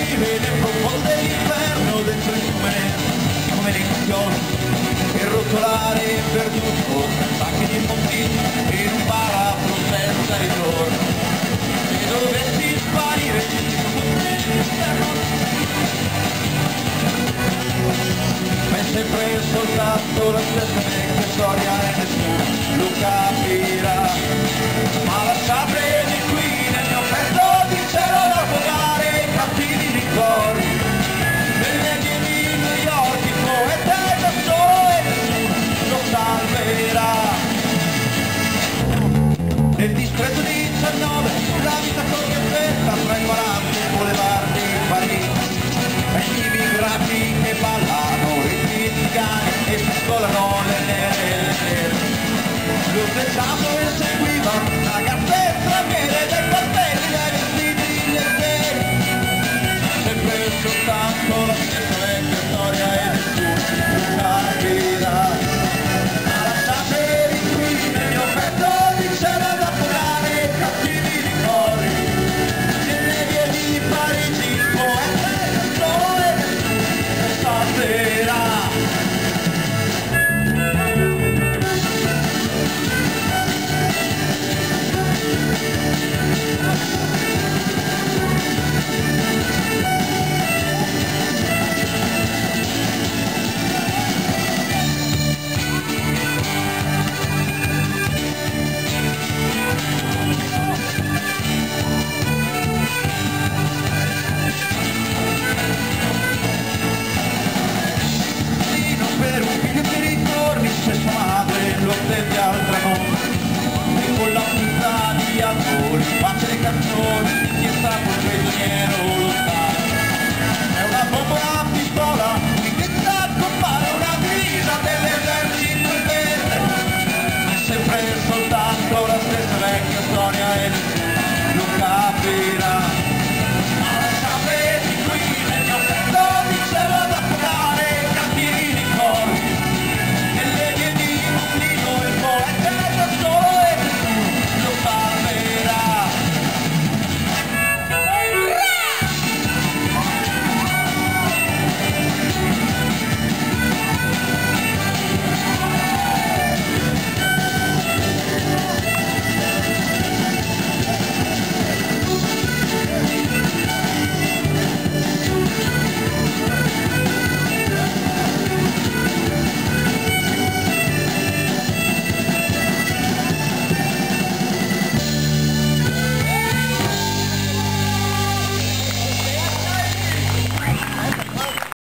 vive nel profondo dell'inferno, dentro il fiume come nei campioni, e rotolare perduto tra sacchi di montini in un baratro senza ritorno. Se dovessi sparire ma è sempre soltanto la stessa vecchia storia e nessuno lo capirà. Ma lasciate di qui nel mio petto di cielo da affogare i cattivi ricordi delle vie di New York, il poeta è da solo e nessuno lo salverà. Nel distretto 19 la vita corre in fretta tra i 40 boulevard di Parigi, e gli immigrati che ballano ritmi zigani e si scolano le nere. Lo pensato e seguiva ragazze straniere dai cartelli dai vestiti leggeri, sempre soltanto la stessa vecchia storia e nessuno lo capirà. Ma lasciatemi qui nel mio petto di cielo da affogare i cattivi ricordi delle vie di Parigi, il poeta è da solo e nessuno lo salverà. Per un figlio che ritorni se sua madre lo attende al tramonto, e con la punta di alcol, pace le canzoni, chi è stato prigioniero